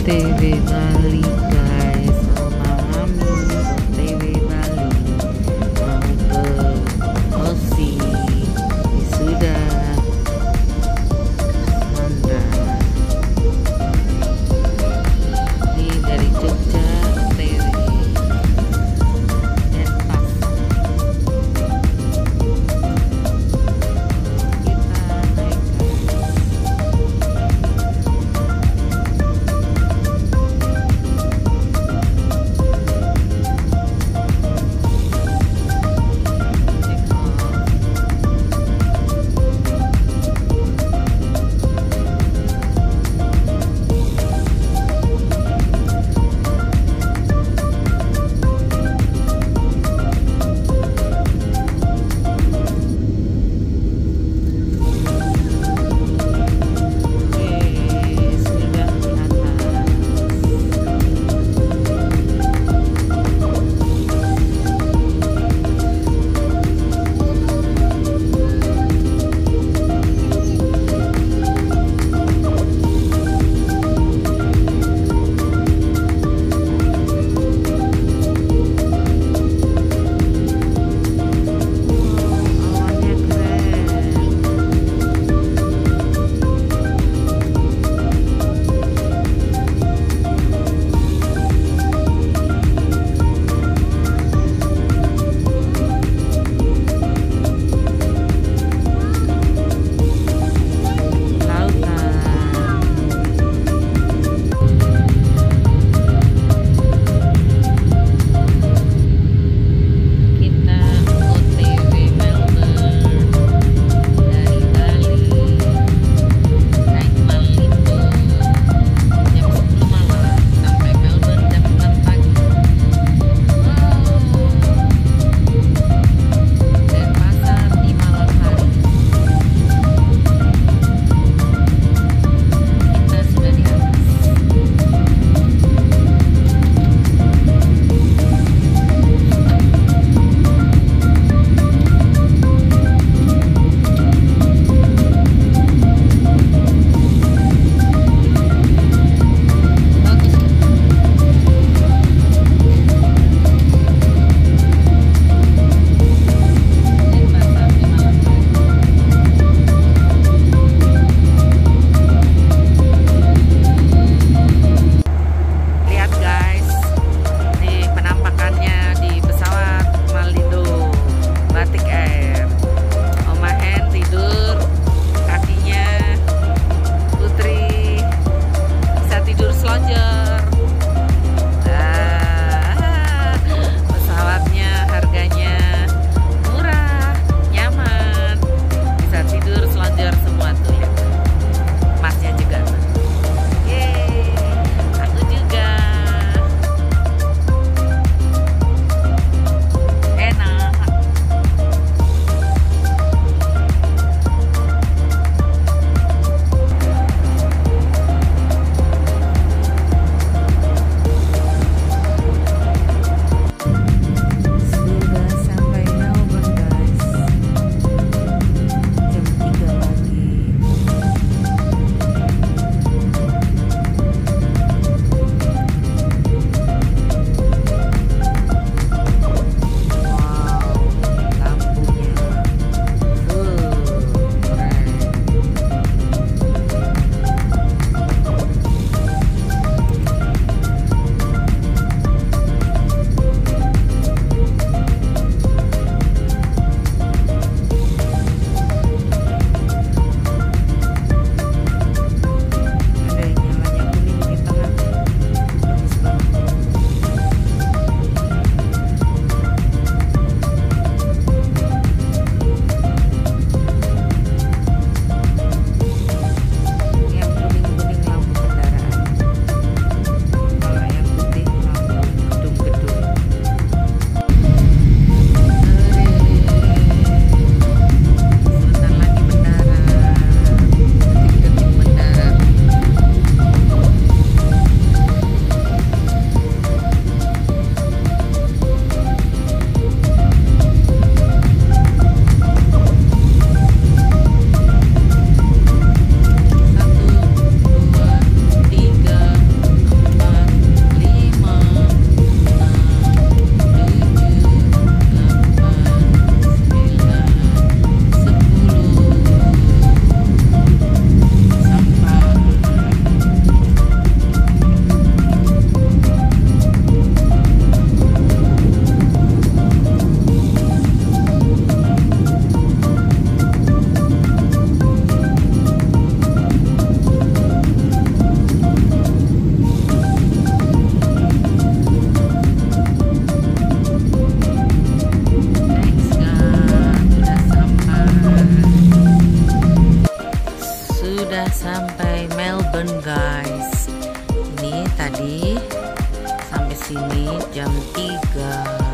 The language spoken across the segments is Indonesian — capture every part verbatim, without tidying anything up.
O T W Bali guys, sama Mami O T W Bali mau ke Osi wisuda Mandra. Ini dari Jogja O T W Denpasar. Kita naik guys. guys. Ini tadi sampai sini jam tiga.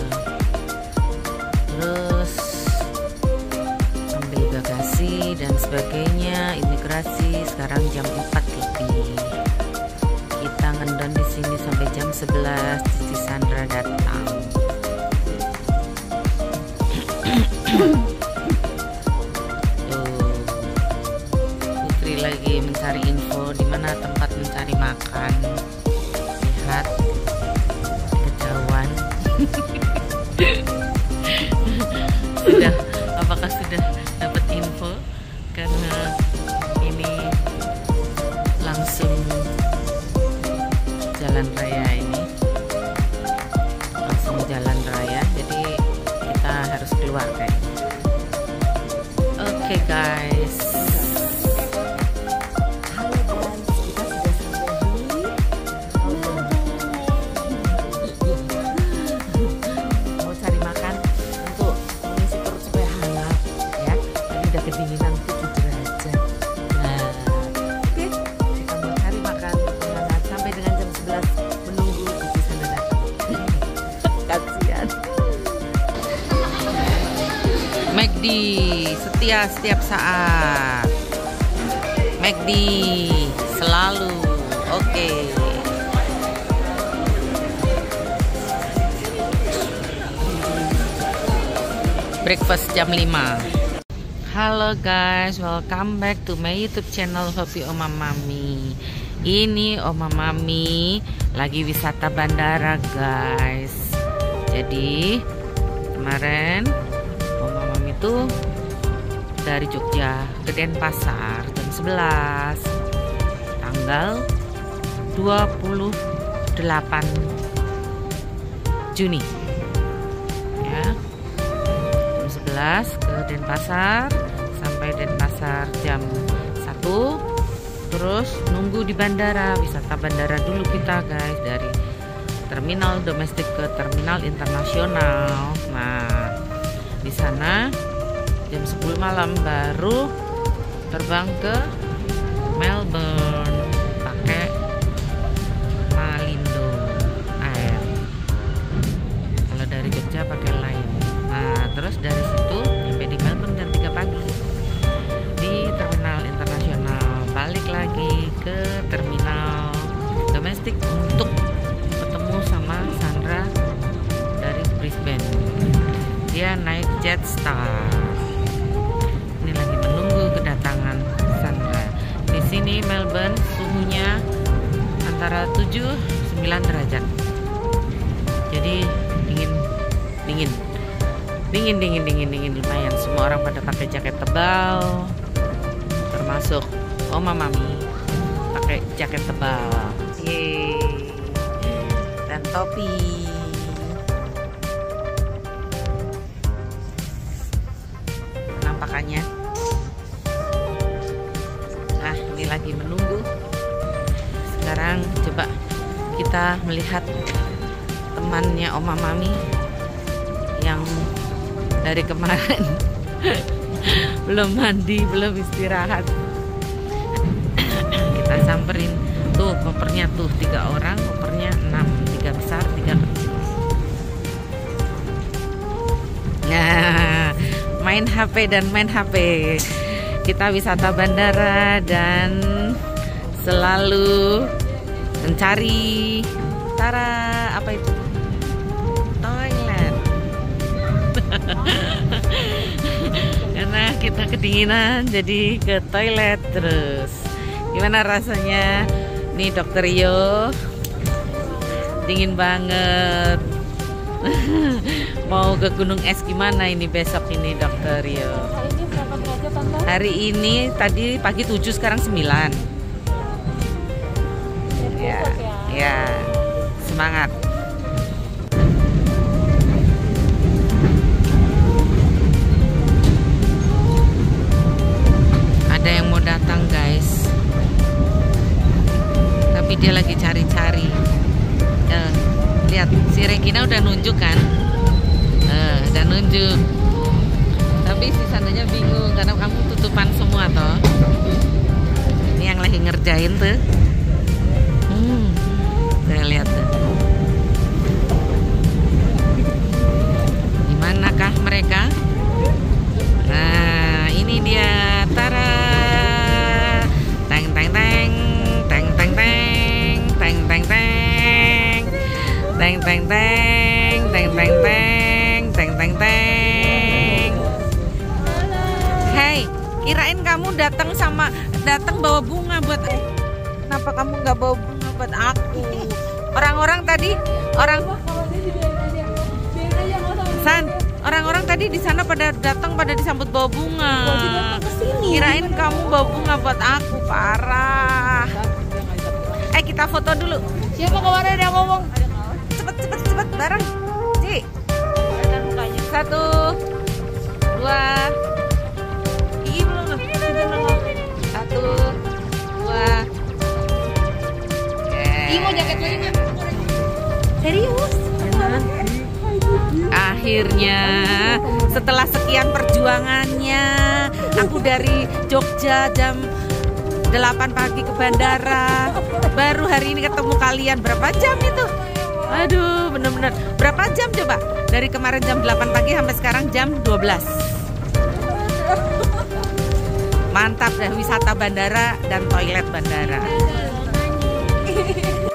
Terus ambil bagasi dan sebagainya, imigrasi. Sekarang jam empat lebih. Kita ngendon di sini sampai jam sebelas. Cici Sandra datang. Tuh, Putri lagi mencari info di mana tempat mencari makan. Lihat kejauhan. Sudah, apakah sudah dapat info? Karena ini langsung jalan raya, ini langsung jalan raya, jadi kita harus keluar guys. Oke okay, guys. Kedinginan tujuh derajat. Nah, oke, okay. Kita mau cari makan hangat sampai dengan jam sebelas menunggu Cici Sandra datang. Kasihan. McD setia setiap saat. McD selalu. Oke. Okay. Breakfast jam lima. Halo guys, welcome back to my YouTube channel Hobi Oma Mami. Ini Oma Mami lagi wisata bandara guys. Jadi kemarin Oma Mami tuh dari Jogja ke Denpasar jam sebelas, tanggal dua puluh delapan Juni ya, jam sebelas ke Denpasar. Sampai Denpasar jam satu. Terus nunggu di bandara, wisata bandara dulu kita guys, dari terminal domestik ke terminal internasional. Nah, di sana jam sepuluh malam baru terbang ke Melbourne pakai Malindo Air. Kalau dari Jogja pakai Line. Nah, terus dari situ sampai di Melbourne jam tiga pagi di terminal internasional, balik lagi ke terminal domestik untuk ketemu sama Sandra dari Brisbane. Dia naik Jetstar. Ini lagi menunggu kedatangan Sandra. Di sini Melbourne suhunya antara tujuh sembilan derajat. Jadi dingin dingin. Dingin, dingin, dingin, dingin, lumayan. Semua orang pada pakai jaket tebal, termasuk Oma Mami pakai jaket tebal. Yeay. Dan topi. Penampakannya. Nah, ini lagi menunggu. Sekarang coba kita melihat temannya Oma Mami yang dari kemarin belum mandi, belum istirahat. Kita samperin. Tuh kopernya tuh tiga orang, kopernya enam, tiga besar, tiga kecil. Nah, main H P dan main H P. Kita wisata bandara dan selalu mencari tara apa itu? Toilet. Karena kita kedinginan jadi ke toilet terus. Gimana rasanya nih Dokter Rio? Dingin banget. Mau ke gunung es gimana ini besok ini Dokter Rio? Hari ini berapa derajat Tante? Hari ini tadi pagi tujuh, sekarang sembilan. Ya, ya, semangat. Ada yang mau datang guys, tapi dia lagi cari-cari. Eh, lihat si Regina udah nunjuk kan, eh, udah nunjuk. Tapi si Sandranya bingung karena kamu tutupan semua toh. Ini yang lagi ngerjain tuh. Teng teng teng teng teng teng teng teng teng. Hei, kirain kamu datang sama datang bawa bunga buat. Kenapa kamu nggak bawa bunga buat aku? Orang-orang tadi orang San, orang-orang tadi di sana pada datang pada disambut bawa bunga. Kirain kamu bawa bunga buat aku, parah. Eh, kita foto dulu. Siapa kemarin yang ngomong? Cepet cepet cepet bareng. Ci. Satu, dua. Ih, belum. Satu, dua. Ih, mau jaket lagi nggak? Serius? Akhirnya setelah sekian perjuangannya, aku dari Jogja jam delapan pagi ke bandara, baru hari ini ketemu kalian. Berapa jam itu? Aduh, bener-bener berapa jam coba? Dari kemarin jam delapan pagi sampai sekarang jam dua belas. Mantap dah wisata bandara dan toilet bandara.